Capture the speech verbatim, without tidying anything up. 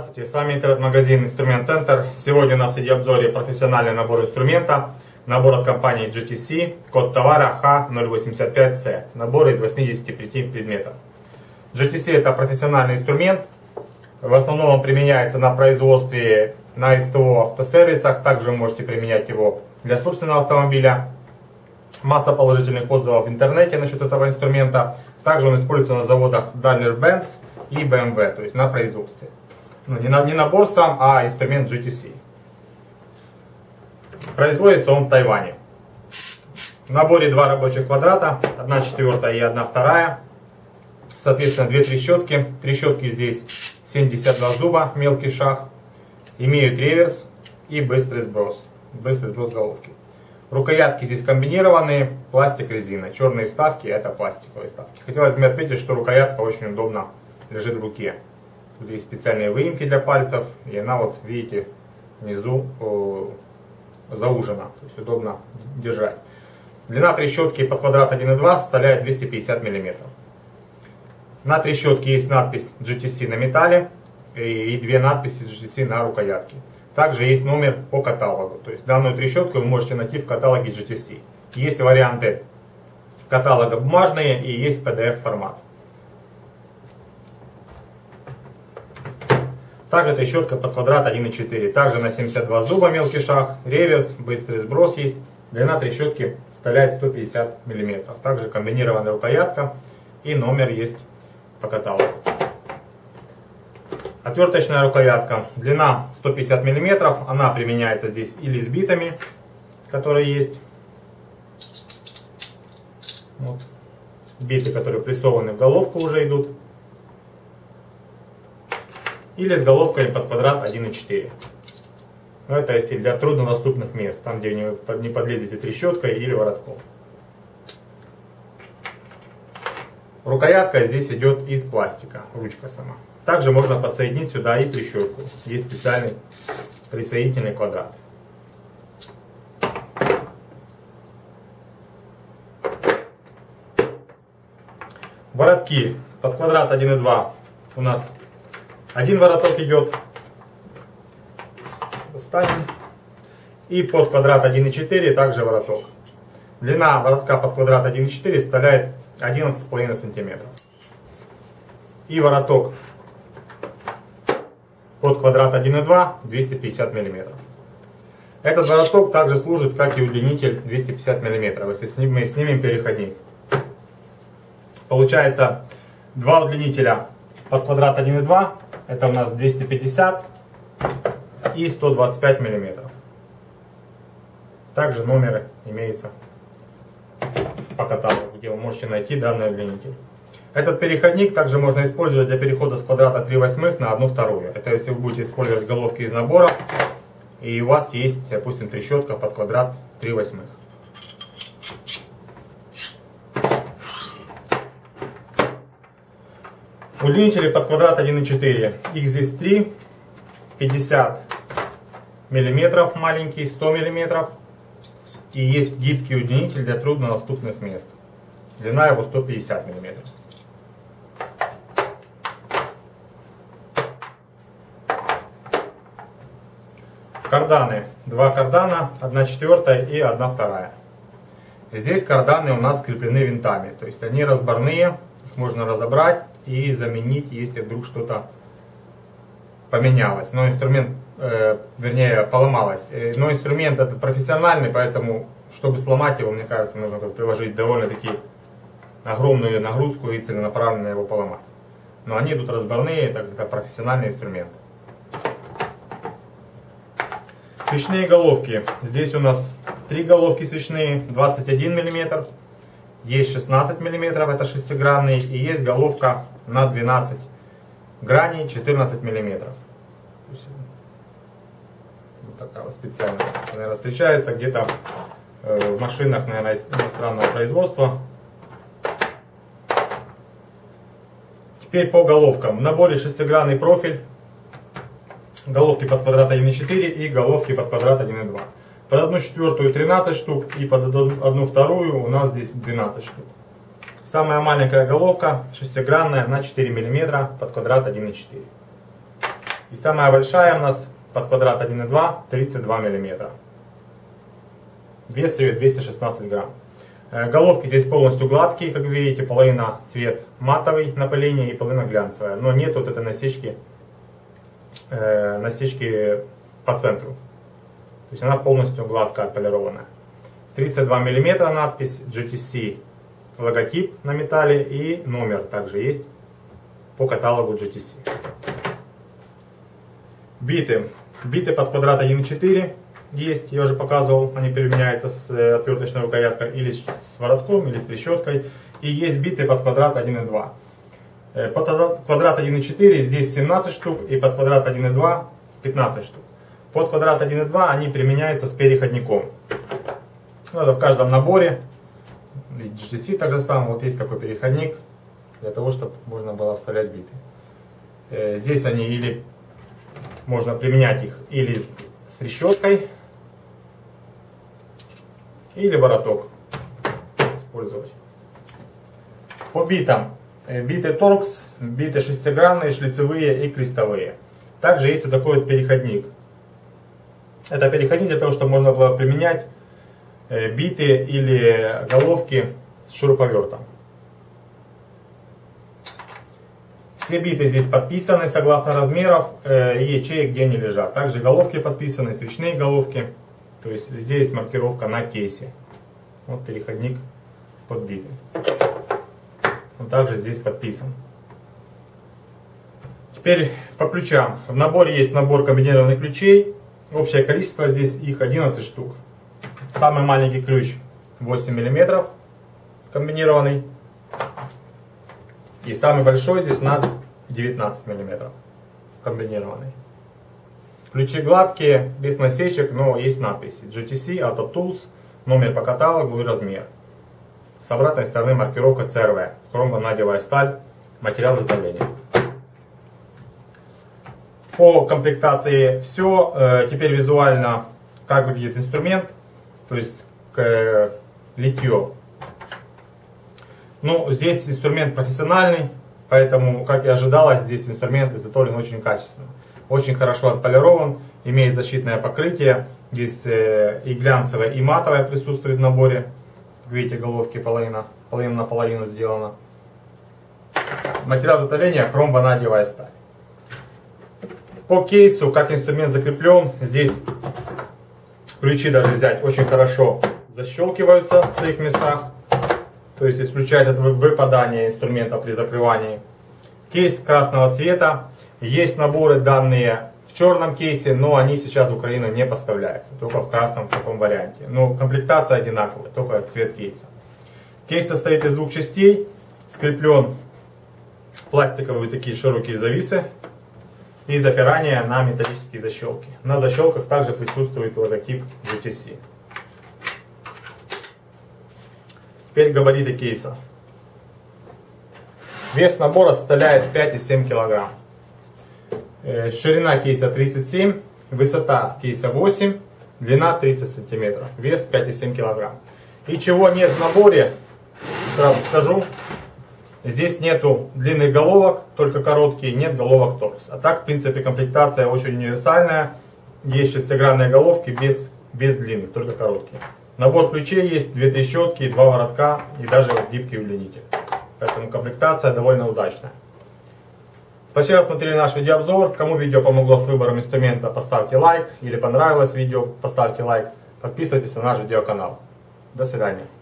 Здравствуйте, с вами интернет-магазин Инструмент Центр. Сегодня у нас в видеообзоре профессиональный набор инструмента. Набор от компании джи ти си, код товара эйч ноль восемьдесят пять си. Набор из восьмидесяти пяти предметов. джи ти си это профессиональный инструмент. В основном он применяется на производстве, на СТО, автосервисах. Также вы можете применять его для собственного автомобиля. Масса положительных отзывов в интернете насчет этого инструмента. Также он используется на заводах Daimler-Benz и бэ эм вэ, то есть на производстве. Ну, не, на, не набор сам, а инструмент джи ти си. Производится он в Тайване. В наборе два рабочих квадрата, одна четвертая и одна вторая. Соответственно, две трещотки. Трещотки здесь семьдесят два зуба, мелкий шаг. Имеют реверс и быстрый сброс. Быстрый сброс головки. Рукоятки здесь комбинированные, пластик-резина. Черные вставки это пластиковые вставки. Хотелось бы отметить, что рукоятка очень удобно лежит в руке. Тут есть специальные выемки для пальцев, и она вот видите внизу э, заужена, то есть удобно держать. Длина трещотки под квадрат один и два составляет двести пятьдесят миллиметров. На трещотке есть надпись джи ти си на металле и, и две надписи джи ти си на рукоятке. Также есть номер по каталогу, то есть данную трещотку вы можете найти в каталоге джи ти си. Есть варианты каталога бумажные и есть пи ди эф формат. Также трещотка под квадрат один и четыре. Также на семьдесят два зуба мелкий шаг, реверс, быстрый сброс есть. Длина трещотки составляет сто пятьдесят миллиметров. Также комбинированная рукоятка и номер есть по каталогу. Отверточная рукоятка. Длина сто пятьдесят миллиметров. Она применяется здесь или с битами, которые есть. Вот. Биты, которые прессованы в головку, уже идут. Или с головкой под квадрат один и четыре. Но это если для труднодоступных мест, там где не подлезете трещоткой или воротком. Рукоятка здесь идет из пластика, ручка сама. Также можно подсоединить сюда и трещотку. Есть специальный присоединительный квадрат. Воротки под квадрат один и два у нас один вороток идет. Достанем. И под квадрат один и четыре также вороток. Длина воротка под квадрат один и четыре составляет одиннадцать с половиной сантиметров. И вороток под квадрат один и два двести пятьдесят миллиметров. Этот вороток также служит как и удлинитель двести пятьдесят миллиметров, если мы снимем переходник. Получается два удлинителя под квадрат один и два. Это у нас двести пятьдесят и сто двадцать пять миллиметров. Также номеры имеются по каталогу, где вы можете найти данный удлинитель. Этот переходник также можно использовать для перехода с квадрата три восьмых на одну вторую. Это если вы будете использовать головки из набора и у вас есть, допустим, трещотка под квадрат три восьмых. Удлинители под квадрат один и четыре. Их здесь три. пятьдесят миллиметров маленький, сто миллиметров. И есть гибкий удлинитель для труднодоступных мест. Длина его сто пятьдесят миллиметров. Карданы. Два кардана, одна четвертая и одна вторая. Здесь карданы у нас скреплены винтами. То есть они разборные. Их можно разобрать и заменить, если вдруг что-то поменялось. Но инструмент, э, вернее, поломалось. Но инструмент этот профессиональный, поэтому, чтобы сломать его, мне кажется, нужно приложить довольно-таки огромную нагрузку и целенаправленно его поломать. Но они идут разборные, так это профессиональный инструмент. Свечные головки. Здесь у нас три головки свечные, двадцать один миллиметр. Есть шестнадцать миллиметров, это шестигранный, и есть головка на двенадцать граней, четырнадцать миллиметров. Вот такая вот специальная. Наверное, встречается где-то в машинах, наверное, иностранного производства. Теперь по головкам. В наборе шестигранный профиль, головки под квадрат один и четыре и головки под квадрат один и два. Под одну четвертую тринадцать штук и под одну вторую у нас здесь двенадцать штук. Самая маленькая головка шестигранная на четыре миллиметра под квадрат один и четыре. И самая большая у нас под квадрат один и два тридцать два миллиметра. Вес ее двести шестнадцать грамм. Головки здесь полностью гладкие, как вы видите, половина цвет матовый напыление и половина глянцевая. Но нет вот этой насечки, э, насечки по центру. То есть она полностью гладко отполированная. тридцать два миллиметра надпись, джи ти си логотип на металле и номер также есть по каталогу джи ти си. Биты. Биты под квадрат один и четыре. Есть, я уже показывал, они применяются с отверточной рукояткой или с воротком, или с трещоткой. И есть биты под квадрат один и два. Под квадрат один и четыре здесь семнадцать штук, и под квадрат один и два пятнадцать штук. Под квадрат один и два они применяются с переходником. Это в каждом наборе. джи ти си также самое, вот есть такой переходник, для того, чтобы можно было вставлять биты. Здесь они или можно применять их или с трещоткой, или вороток использовать. По битам. Биты торкс, биты шестигранные, шлицевые и крестовые. Также есть вот такой вот переходник. Это переходник для того, чтобы можно было применять биты или головки с шуруповертом. Все биты здесь подписаны согласно размеров и ячеек, где они лежат. Также головки подписаны, свечные головки. То есть здесь маркировка на кейсе. Вот переходник под биты. Он также здесь подписан. Теперь по ключам. В наборе есть набор комбинированных ключей. Общее количество здесь их одиннадцать штук. Самый маленький ключ восемь миллиметров комбинированный. И самый большой здесь на девятнадцать миллиметров комбинированный. Ключи гладкие, без насечек, но есть надписи джи ти си, Auto Tools, номер по каталогу и размер. С обратной стороны маркировка си эр ви, хромванадиевая сталь, материал изготовления. По комплектации все. Теперь визуально, как выглядит инструмент, то есть литье. Ну, здесь инструмент профессиональный, поэтому, как и ожидалось, здесь инструмент изготовлен очень качественно. Очень хорошо отполирован, имеет защитное покрытие. Здесь и глянцевое, и матовое присутствует в наборе. Как видите, головки половина, половина на половину сделана. Материал изготовления хромванадиевая сталь. По кейсу, как инструмент закреплен, здесь ключи даже взять очень хорошо защелкиваются в своих местах. То есть исключает это выпадание инструмента при закрывании. Кейс красного цвета. Есть наборы данные в черном кейсе, но они сейчас в Украину не поставляются. Только в красном в таком варианте. Но комплектация одинаковая, только цвет кейса. Кейс состоит из двух частей. Скреплен пластиковые такие широкие зависы. И запирание на металлические защелки. На защелках также присутствует логотип джи ти си. Теперь габариты кейса. Вес набора составляет пять и семь килограмм. Ширина кейса тридцать семь, высота кейса восемь, длина тридцать сантиметров, вес пять и семь килограмм. И чего нет в наборе, сразу скажу, здесь нету длинных головок, только короткие, нет головок торкс. А так, в принципе, комплектация очень универсальная. Есть шестигранные головки без, без длинных, только короткие. Набор ключей есть, две трещотки, два воротка и даже гибкий удлинитель. Поэтому комплектация довольно удачная. Спасибо, что смотрели наш видеообзор. Кому видео помогло с выбором инструмента, поставьте лайк. Или понравилось видео, поставьте лайк. Подписывайтесь на наш видеоканал. До свидания.